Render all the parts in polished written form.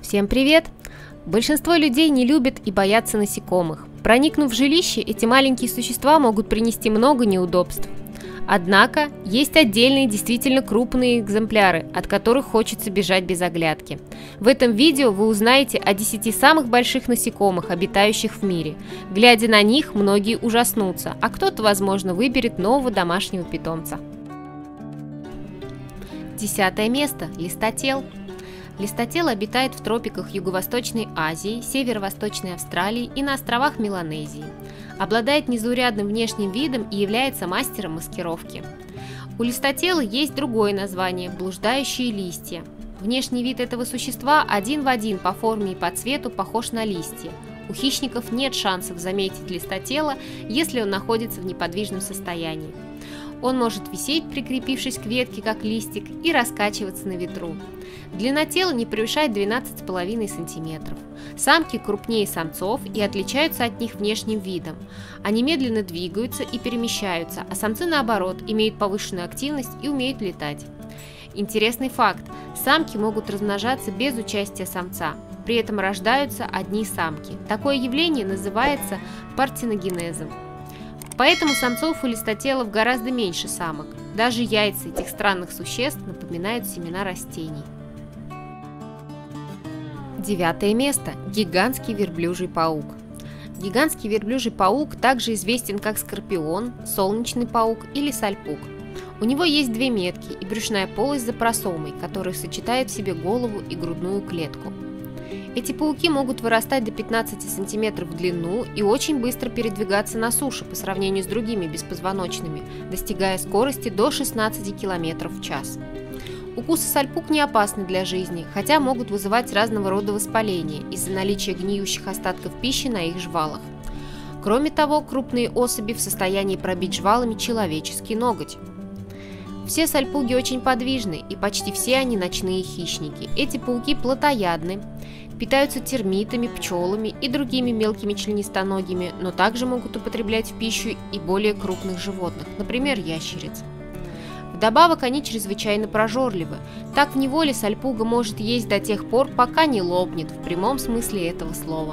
Всем привет! Большинство людей не любят и боятся насекомых. Проникнув в жилище, эти маленькие существа могут принести много неудобств. Однако, есть отдельные действительно крупные экземпляры, от которых хочется бежать без оглядки. В этом видео вы узнаете о 10 самых больших насекомых, обитающих в мире. Глядя на них, многие ужаснутся, а кто-то, возможно, выберет нового домашнего питомца. 10 место. Листотел. Листотел обитает в тропиках Юго-Восточной Азии, Северо-Восточной Австралии и на островах Меланезии. Обладает незаурядным внешним видом и является мастером маскировки. У листотела есть другое название – блуждающие листья. Внешний вид этого существа один в один по форме и по цвету похож на листья. У хищников нет шансов заметить листотела, если он находится в неподвижном состоянии. Он может висеть, прикрепившись к ветке, как листик, и раскачиваться на ветру. Длина тела не превышает 12,5 см. Самки крупнее самцов и отличаются от них внешним видом. Они медленно двигаются и перемещаются, а самцы, наоборот, имеют повышенную активность и умеют летать. Интересный факт: самки могут размножаться без участия самца, при этом рождаются одни самки. Такое явление называется партеногенезом. Поэтому самцов у листотелов гораздо меньше самок. Даже яйца этих странных существ напоминают семена растений. 9 место. Гигантский верблюжий паук. Гигантский верблюжий паук также известен как скорпион, солнечный паук или сальпук. У него есть две метки и брюшная полость за просомой, которые сочетают в себе голову и грудную клетку. Эти пауки могут вырастать до 15 см в длину и очень быстро передвигаться на суше по сравнению с другими беспозвоночными, достигая скорости до 16 км в час. Укусы сальпук не опасны для жизни, хотя могут вызывать разного рода воспаления из-за наличия гниющих остатков пищи на их жвалах. Кроме того, крупные особи в состоянии пробить жвалами человеческий ноготь. Все сальпуги очень подвижны, и почти все они ночные хищники. Эти пауки плотоядны, питаются термитами, пчелами и другими мелкими членистоногими, но также могут употреблять в пищу и более крупных животных, например, ящериц. Вдобавок они чрезвычайно прожорливы. Так в неволе сальпуга может есть до тех пор, пока не лопнет, в прямом смысле этого слова.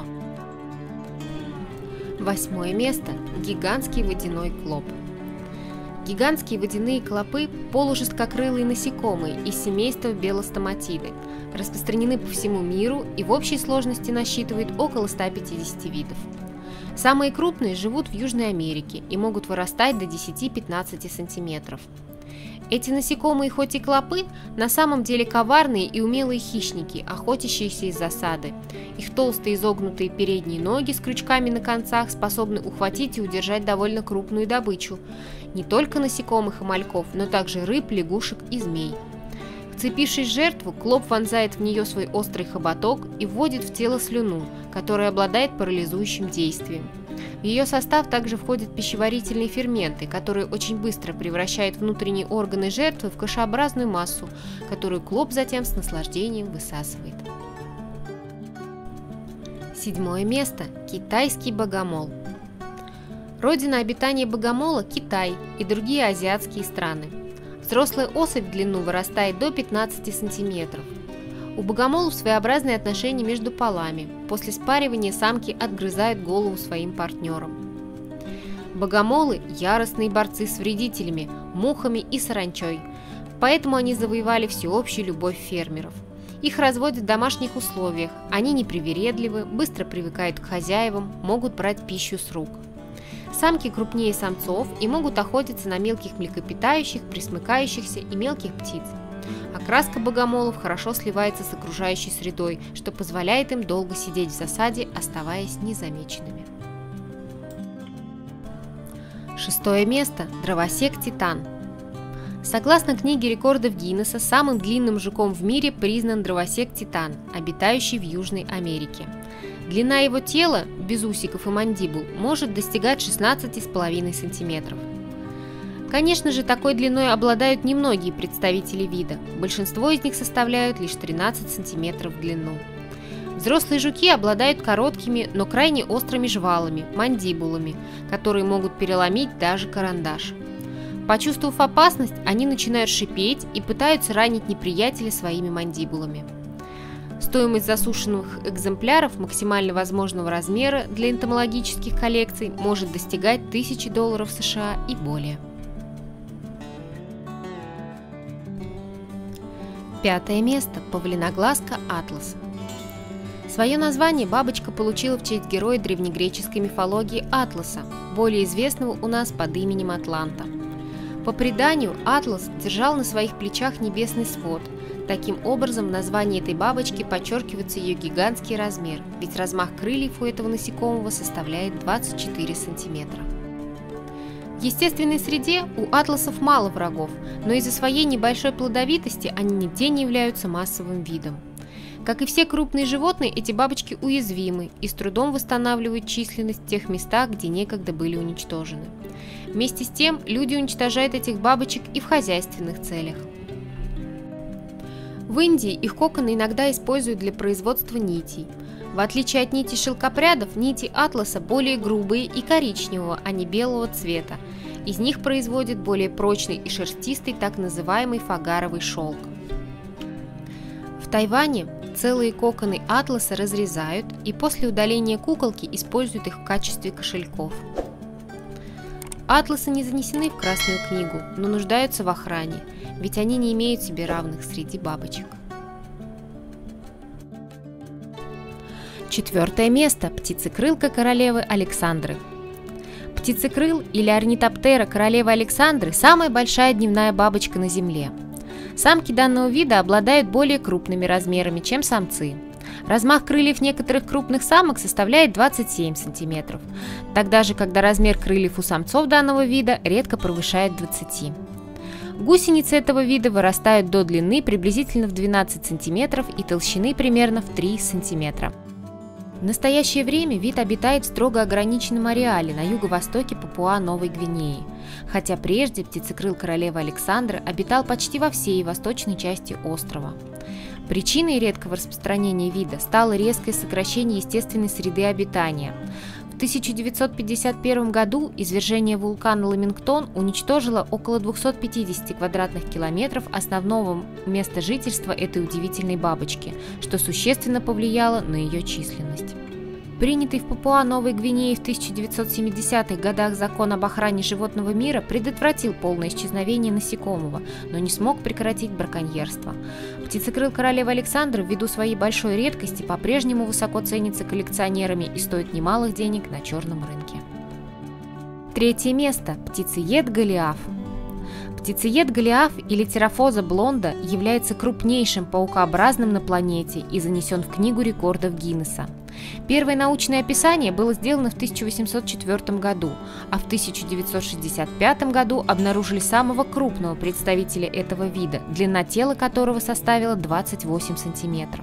8 место. Гигантский водяной клоп. Гигантские водяные клопы – полужесткокрылые насекомые из семейства белостоматиды, распространены по всему миру и в общей сложности насчитывают около 150 видов. Самые крупные живут в Южной Америке и могут вырастать до 10-15 см. Эти насекомые, хоть и клопы, на самом деле коварные и умелые хищники, охотящиеся из засады. Их толстые изогнутые передние ноги с крючками на концах способны ухватить и удержать довольно крупную добычу. Не только насекомых и мальков, но также рыб, лягушек и змей. Вцепившись в жертву, клоп вонзает в нее свой острый хоботок и вводит в тело слюну, которая обладает парализующим действием. В ее состав также входят пищеварительные ферменты, которые очень быстро превращают внутренние органы жертвы в кашеобразную массу, которую клоп затем с наслаждением высасывает. 7 место. Китайский богомол. Родина обитания богомола – Китай и другие азиатские страны. Взрослая особь в длину вырастает до 15 см. У богомолов своеобразные отношения между полами. После спаривания самки отгрызают голову своим партнерам. Богомолы – яростные борцы с вредителями, мухами и саранчой, поэтому они завоевали всеобщую любовь фермеров. Их разводят в домашних условиях, они непривередливы, быстро привыкают к хозяевам, могут брать пищу с рук. Самки крупнее самцов и могут охотиться на мелких млекопитающих, пресмыкающихся и мелких птиц. Окраска богомолов хорошо сливается с окружающей средой, что позволяет им долго сидеть в засаде, оставаясь незамеченными. 6 место. Дровосек-титан. Согласно книге рекордов Гиннесса, самым длинным жуком в мире признан дровосек-титан, обитающий в Южной Америке. Длина его тела, без усиков и мандибул, может достигать 16,5 см. Конечно же, такой длиной обладают немногие представители вида, большинство из них составляют лишь 13 см в длину. Взрослые жуки обладают короткими, но крайне острыми жвалами, мандибулами, которые могут переломить даже карандаш. Почувствовав опасность, они начинают шипеть и пытаются ранить неприятеля своими мандибулами. Стоимость засушенных экземпляров максимально возможного размера для энтомологических коллекций может достигать $1000 США и более. Пятое место. Павлиноглазка атласа. Свое название бабочка получила в честь героя древнегреческой мифологии Атласа, более известного у нас под именем Атланта. По преданию, Атлас держал на своих плечах небесный свод. Таким образом, в названии этой бабочки подчеркивается ее гигантский размер, ведь размах крыльев у этого насекомого составляет 24 сантиметра. В естественной среде у атласов мало врагов, но из-за своей небольшой плодовитости они нигде не являются массовым видом. Как и все крупные животные, эти бабочки уязвимы и с трудом восстанавливают численность в тех местах, где некогда были уничтожены. Вместе с тем, люди уничтожают этих бабочек и в хозяйственных целях. В Индии их коконы иногда используют для производства нитей. В отличие от нитей шелкопрядов, нити атласа более грубые и коричневого, а не белого цвета. Из них производят более прочный и шерстистый так называемый фагаровый шелк. В Тайване целые коконы атласа разрезают и после удаления куколки используют их в качестве кошельков. Атласы не занесены в Красную книгу, но нуждаются в охране, ведь они не имеют себе равных среди бабочек. Четвертое место. Птицекрылка королевы Александры. Птицекрыл или орнитоптера королевы Александры – самая большая дневная бабочка на Земле. Самки данного вида обладают более крупными размерами, чем самцы. Размах крыльев некоторых крупных самок составляет 27 см, тогда же, когда размер крыльев у самцов данного вида редко превышает 20. Гусеницы этого вида вырастают до длины приблизительно в 12 см и толщины примерно в 3 см. В настоящее время вид обитает в строго ограниченном ареале на юго-востоке Папуа-Новой Гвинеи, хотя прежде птицекрыл королевы Александры обитал почти во всей восточной части острова. Причиной редкого распространения вида стало резкое сокращение естественной среды обитания. В 1951 году извержение вулкана Ламингтон уничтожило около 250 квадратных километров основного места жительства этой удивительной бабочки, что существенно повлияло на ее численность. Принятый в Папуа-Новой Гвинее в 1970-х годах закон об охране животного мира предотвратил полное исчезновение насекомого, но не смог прекратить браконьерство. Птицекрыл королевы Александры ввиду своей большой редкости по-прежнему высоко ценится коллекционерами и стоит немалых денег на черном рынке. Третье место. Птицеед Голиаф. Птицеед Голиаф или Терафоза блонда является крупнейшим паукообразным на планете и занесен в Книгу рекордов Гиннесса. Первое научное описание было сделано в 1804 году, а в 1965 году обнаружили самого крупного представителя этого вида, длина тела которого составила 28 сантиметров.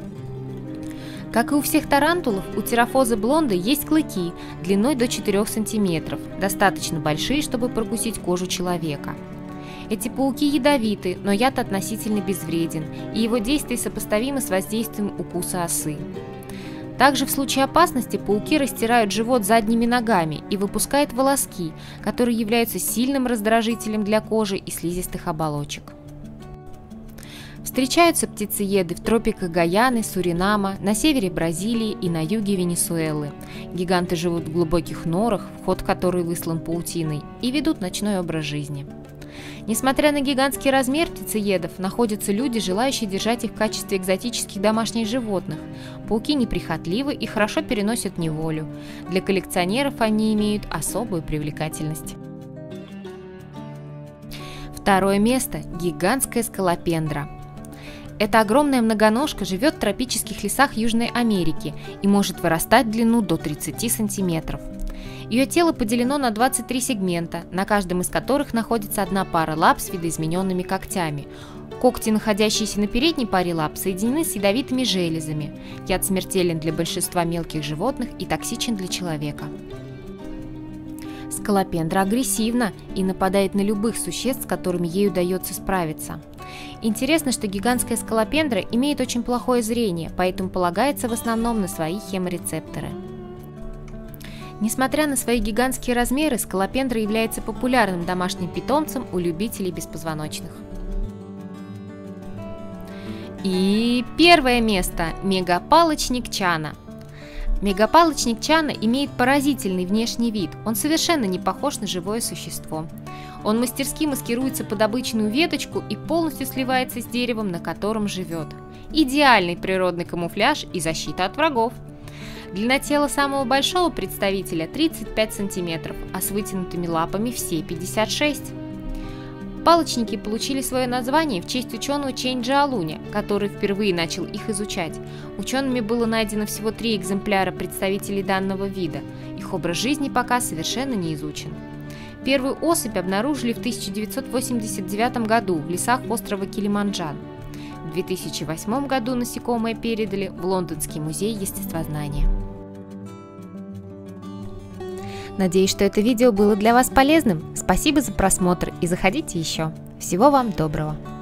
Как и у всех тарантулов, у Терафозы блонды есть клыки длиной до 4 сантиметров, достаточно большие, чтобы прокусить кожу человека. Эти пауки ядовиты, но яд относительно безвреден, и его действие сопоставимо с воздействием укуса осы. Также в случае опасности пауки растирают живот задними ногами и выпускают волоски, которые являются сильным раздражителем для кожи и слизистых оболочек. Встречаются птицееды в тропиках Гаяны, Суринама, на севере Бразилии и на юге Венесуэлы. Гиганты живут в глубоких норах, вход в которые выслан паутиной, и ведут ночной образ жизни. Несмотря на гигантский размер птицеедов, находятся люди, желающие держать их в качестве экзотических домашних животных. Пауки неприхотливы и хорошо переносят неволю. Для коллекционеров они имеют особую привлекательность. Второе место. Гигантская скалопендра. Эта огромная многоножка живет в тропических лесах Южной Америки и может вырастать в длину до 30 сантиметров. Ее тело поделено на 23 сегмента, на каждом из которых находится одна пара лап с видоизмененными когтями. Когти, находящиеся на передней паре лап, соединены с ядовитыми железами. Яд смертелен для большинства мелких животных и токсичен для человека. Скалопендра агрессивна и нападает на любых существ, с которыми ей удается справиться. Интересно, что гигантская скалопендра имеет очень плохое зрение, поэтому полагается в основном на свои хеморецепторы. Несмотря на свои гигантские размеры, скалопендра является популярным домашним питомцем у любителей беспозвоночных. И первое место – мегапалочник Чана. Мегапалочник Чана имеет поразительный внешний вид, он совершенно не похож на живое существо. Он мастерски маскируется под обычную веточку и полностью сливается с деревом, на котором живет. Идеальный природный камуфляж и защита от врагов. Длина тела самого большого представителя 35 см, а с вытянутыми лапами все 56. Палочники получили свое название в честь ученого Чэнь Джаолуня, который впервые начал их изучать. Учеными было найдено всего 3 экземпляра представителей данного вида. Их образ жизни пока совершенно не изучен. Первую особь обнаружили в 1989 году в лесах острова Килиманджаро. В 2008 году насекомое передали в Лондонский музей естествознания. Надеюсь, что это видео было для вас полезным. Спасибо за просмотр и заходите еще. Всего вам доброго!